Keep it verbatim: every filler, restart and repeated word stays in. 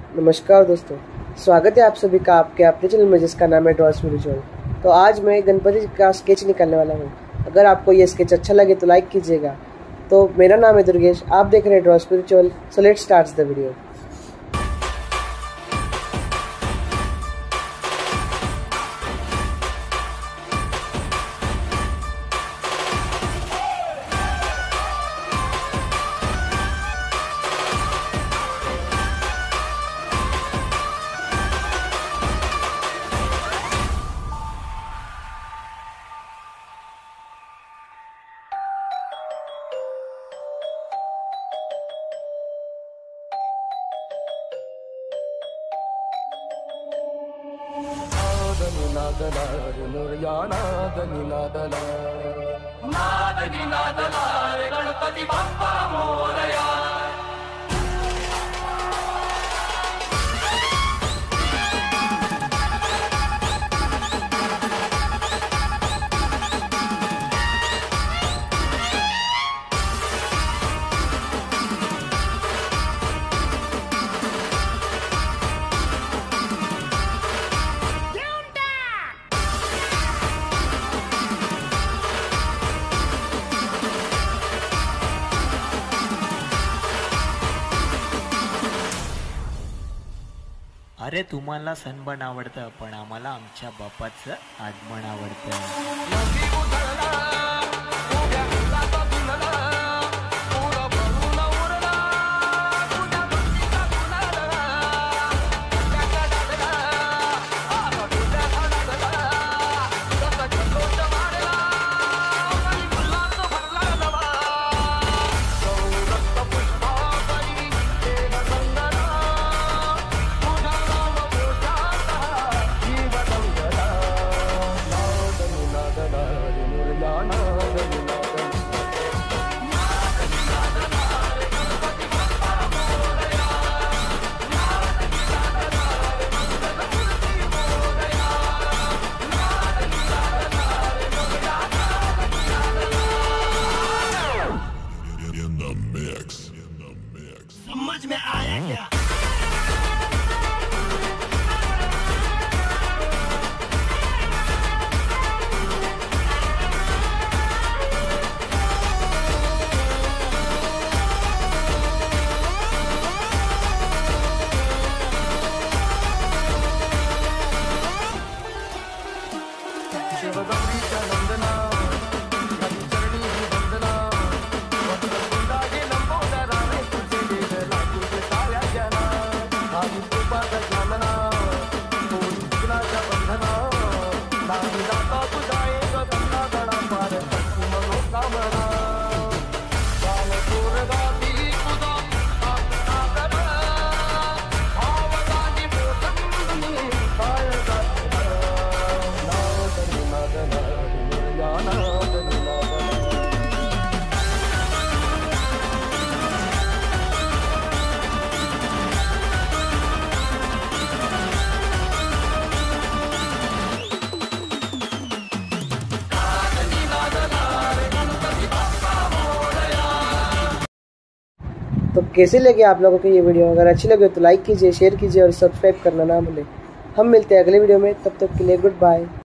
नमस्कार दोस्तों, स्वागत है आप सभी का आपके अपने चैनल में जिसका नाम है ड्रॉ स्पिरिचुअल। तो आज मैं गणपति का स्केच निकालने वाला हूँ। अगर आपको ये स्केच अच्छा लगे तो लाइक कीजिएगा। तो मेरा नाम है दुर्गेश, आप देख रहे हैं draw spiritual. So let's start the video. Ganpati Bappa Morya. अरे तुम्हाला सनबर्न आवडतं, पण आम्हाला आमच्या बाप्पाचं आगमन आवडतं। समझ में आया क्या? तो कैसे लगे आप लोगों को ये वीडियो? अगर अच्छी लगे तो लाइक कीजिए, शेयर कीजिए और सब्सक्राइब करना ना भूलें। हम मिलते हैं अगले वीडियो में, तब तक के लिए गुड बाय।